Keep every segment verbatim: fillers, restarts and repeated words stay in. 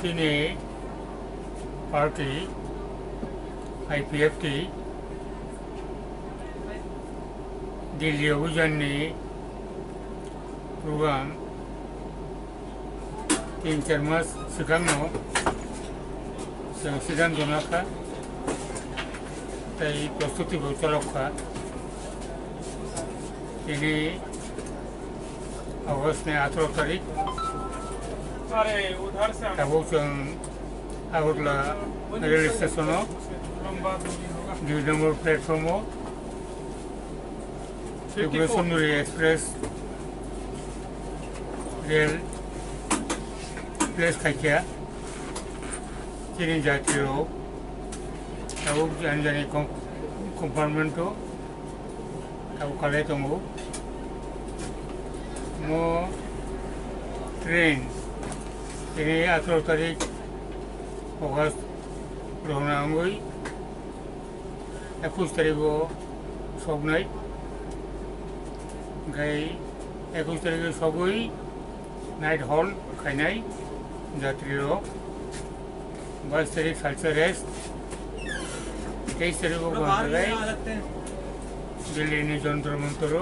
चीनी पार्टी आईपीएफ्ट दिल्ली अभियान प्रोग्राम तीन चार मास सिगांनो जों सिद्धांत लाखा ताई प्रस्तुति चलखा दिनै अगस्टनि अठारह तारिख दाबो जों आगरतला रेल स्टेशनाव दुई number प्लेटफर्माव Tripura Sundari express rail place खायखिया चीनी जातियाव दाबो जानि कम्पार्टमेन्टआव दाबो खालाय दङ मो ट्रेन दिनै अठारह तारिख अगस्त रहनांगै एकुश तारिखआव सबनाय ओमफ्राय एकुश तारिखआव सबै नाइट हल खायनाय जात्रियाव बाईस तारीख सालसा रेस्ट तेईस तारीख को दिल्ली जंतर मंतर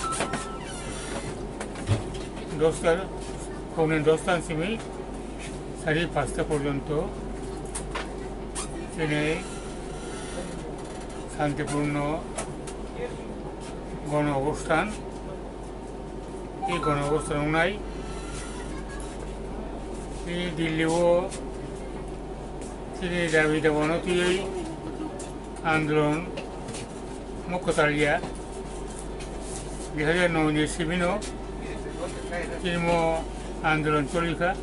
दसटा पौने दसटा सिमी साढ़े पाँचटा पर्यन्त दिनै शांतिपूर्ण गण अवस्थान ये गण अवस्थान नाई दिल्ली दाबी दाबानती आंदोलन मक्कतालिया दुई हजार नौ सिबिन तीनम आंदोलन चलिखा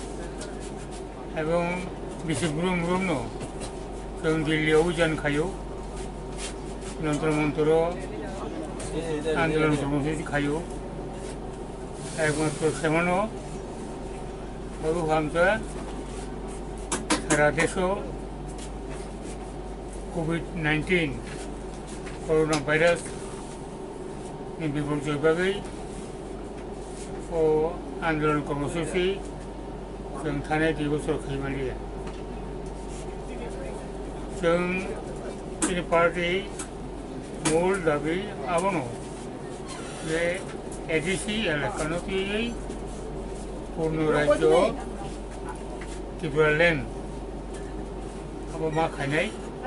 एवं बेसि ब्रुम ब्रुम जों दिल्ली अभियान खायो जंतर मंतर आंदोलन कर्मसूची खायो एकमात्र सेमानो बाबू हमसा सारा देश कोविड नाइन्टीन कोरोना भाइरस विपर्य बागै आंदोलन कर्मसूची जों थानाय दुई बছर खैमालिया जों चीनी पार्टी मूल दाबी आबनो जे एडिसी एलाकानती पूर्ण राज्य त्रिपुरा लैंड अब मा खायनाय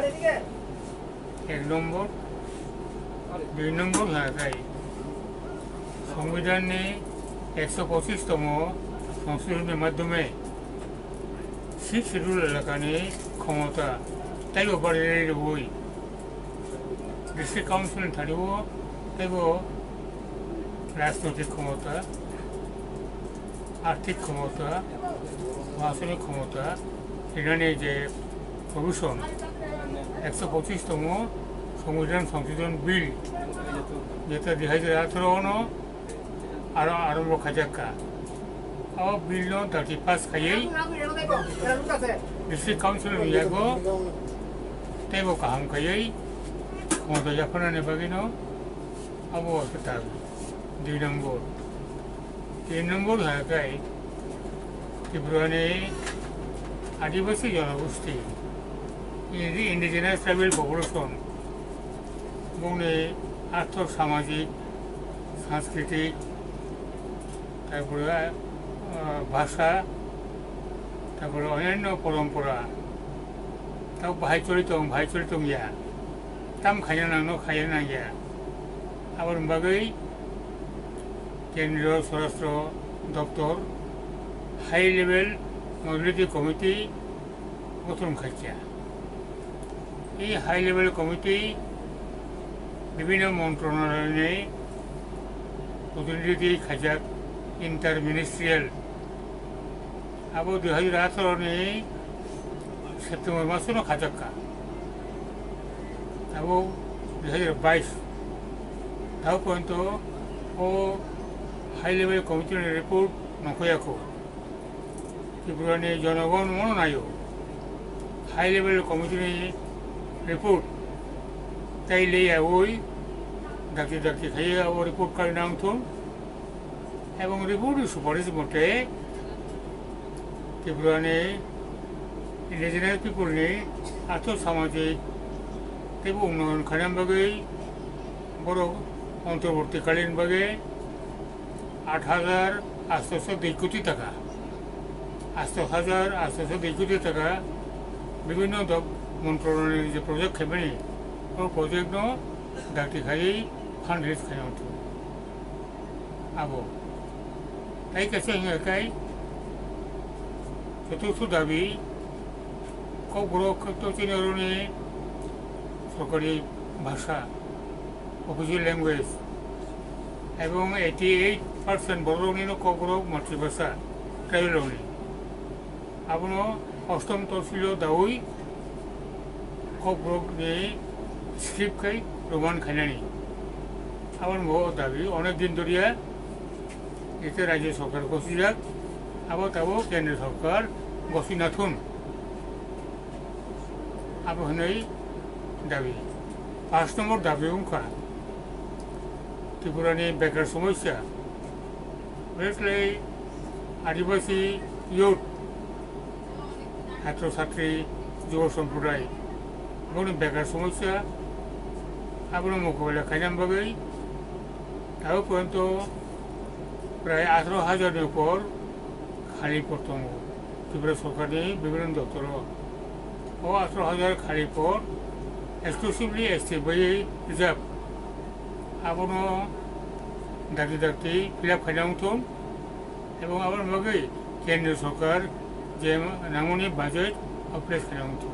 एक नम्बर दुई नम्बर हाथाय संविधान एक सौ पचिसतम संशोधन माध्यमे सिक्स शेड्यूल एलाकानि क्षमता ताइबो बारायनाय रबई डिस्ट्रिक्ट काउंसिल थानायाव ताइबो राजनैतिक क्षमता आर्थिक क्षमता मासुलिक क्षमता एखाने जे प्रविशन एक सौ पचिसतम संविधान संशोधन बिल जेटा दुई हजार अठारह और आरम्भ खाजाका अब बिल थार्टी पास खाई डिस्ट्रिक्ट काउंसिल मियागो तेबो कहम खाई क्षमता जाफानानै बागैनो अब खोथा दुई नम्बर तीन नम्बर हाकाय त्रिपुरानि आदिवासी जनगोष्ठी इंडिजिनास ट्राइबल पपुलेशन बुंने आर्थिक सामाजिक सांस्कृतिक भाषा अन्यान्य परम्परा तक बाहाय चलित बाहाय चलित गया ताम खायना नांगौ खायना नांगिया आबाद बागै केंद्रीय स्वराष्ट्र दफ्तर हाई लेवल मोबिलिटी कमिटी गठन खायचिया ये हाई लेवल कमिटी विभिन्न मंत्रणालयनि प्रतिनिधि खायजाक इंटर मिनिस्ट्रियल अब दुई हजार अठारह सेप्टेम्बर मासनो खाजाका अब दुई हजार बाईस ताव पर्यंत ओ हाई लेवल कमिटी रिपोर्ट नफैयाखौ त्रिपुरानि जनगण मननायो हाई लेवल कमिटी रिपोर्ट ताई लेयावै दाखि दाखि खायो अब रिपोर्ट खालामनांगौ एवं रिपोर्ट सुपारिश मते त्रिपुरानि Indigenous people ni atau samadjik tebu unnọয়ন Khanam বাগে বড় অন্তর্বর্তীকালীন বাগে আট হাজার আটশোশো দুই কোটি টাকা আটশো হাজার আটশোশো দুই কোটি টাকা বিভিন্ন মন্ত্রণালয়ের যে প্রজেক্ট খেবেনি ও প্রজেক্ট ন ডাক্তি খাই ফান্ড রেজ খাই আবো তাই কাছে একাই চতুর্থ দাবি ককবরক তো চিনি সরকারি ভাষা অফিসিয়াল ল্যাঙ্গুয়েজ এবং এইটি এইট পার্সেন্ট বড়নি ককবরক মাতৃভাষা ট্রাইবেলনি আবনো অষ্টম তহসিল দাউই ককবরক নিয়ে স্ক্রিপ্ট খাই রোমান খাইনানি আবার দাবি অনেক দিন ধরিয়া এতে রাজ্য সরকার গছিজাক আবার তাবো কেন্দ্র সরকার গছিনা থুন আবো হनै দাবি পাঁচ নম্বর দাবি উনখা ত্রিপুরানি বেকার সমস্যা বেসলে আদিবাসী ইউথ ছাত্রছাত্রী যুব সম্প্রদায় এবং বেকার সমস্যা আপনার মোকাবিলা খাইনাম বাগৈ তাও পর্যন্ত প্রায় আঠারো হাজারের উপর খালি পড়তাম ত্রিপুরা সরকারনি বিভিন্ন দপ্তর ও আঠারো হাজার খালি পর এক্সক্লুসিভলি এসটি বই রিজার্ভ আপনো ডাক্তি ডাক্তি ফিল আপ খাইনাম থম এবং আপনার বাগৈ কেন্দ্র সরকার যে নামনি বাজেট অপ্রেস খাইনাম থম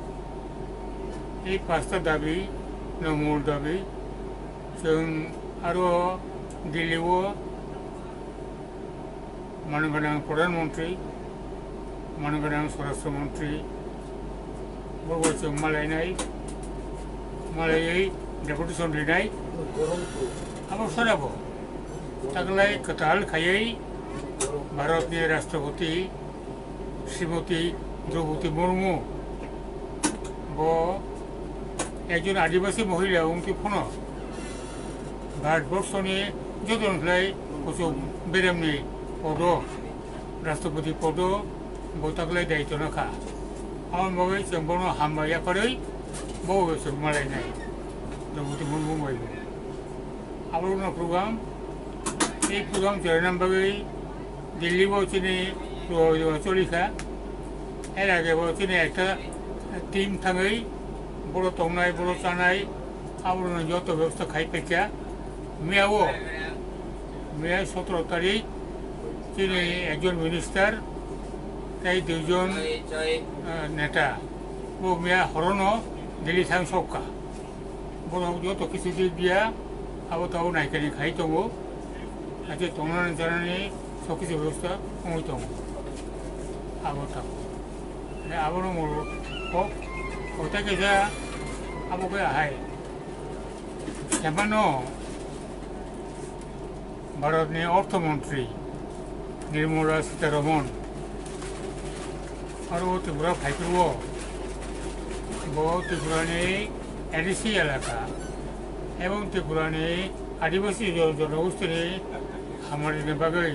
এই পাঁচটা দাবি মূল দাবি जों आरो दिल्लीआव मानगोनां प्रधानमन्त्री मानगोनां स्वराष्ट्र मन्त्री बरगजों मालायनाय मालायै डेपुटेसन लिरनाय आबाद साराबो तागलाय खोथाल खायै भारतनि राष्ट्रपति श्रीमती द्रौपदी मुर्मु ब একজন আদিবাসী মহিলা উনকি ফোন ভারতবর্ষনি যতনলাই কিছু বেরামনি পদ রাষ্ট্রপতি পদ বতাকলাই দায়িত্ব নাখা আমার মগে जों বনো হামবায়া পাरै বউ जों মালাयनाय দ্রৌপদী মুর্মু মহিলা আবার প্রোগ্রাম এই প্রোগ্রাম জয়নাম বাগৈ দিল্লি বচিনি চলিখা এর আগে বচিনি একটা টিম থাঙै বড় তংনাই বড় চানাই আবরণ যত ব্যবস্থা খাই পেকা মেয়াও মেয়া সতেরো তারিখ তিনি একজন মিনিস্টার তাই দুইজন নেতা ও মেয়া হরণ দিল্লি থাং সবকা বড় যত কিছু দিক দিয়া আবো তাও নাইকানি খাই দङ আজকে তংনাनै জানাनै সব কিছু ব্যবস্থা কমই দङ আবো তাও আবরণ মূল Kota kita apa kaya hai, siapa no Bharatni Orthomontri Nirmala Sitharaman, aru Tripura Phaikruo, bo Tripurani Adisi elaka, ebong Tripurani Adibasi জনগোষ্ঠীনি হামারিনি বাগৈ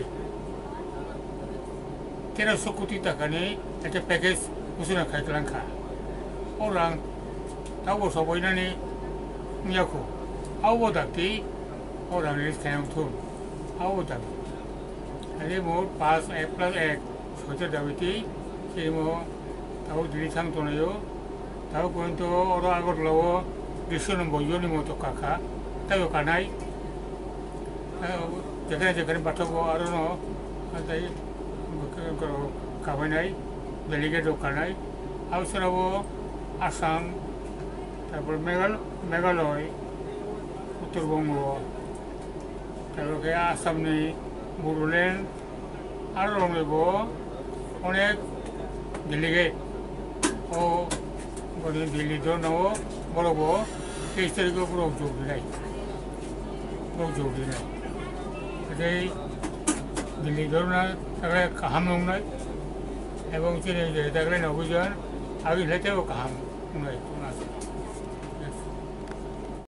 তেরোশো কোটি টাকানি একটা প্যাকেজ ঘোষণা খাইলাংখা orang tahu sobat ini miaku, awal tadi orang ini sekarang tu, awal tadi, jadi mau pas A plus X, sudah dapati, jadi mau tahu diri sang tu nayo, tahu pun tu orang agak lawa, disuruh boyo ni mau tu kakak, tahu kanai, jangan jangan baca ko orang no, ada kalau kawanai, delegate kanai, awal serawo Assam তারপর মেঘালয় উত্তরবঙ্গ তারপরে আসামনি বড়োল্যান্ড আর রঙেব অনেক delegate ও দিল্লি ধরনাও বড়ব তেইশ তারিখে বড় যোগ দিনাই বড় যোগ দিনাই এই দিল্লি ধরনা তাকে কাহাম নংনাই এবং চিনি তাকে অভিযান আগে লেতেও কাহাম Right.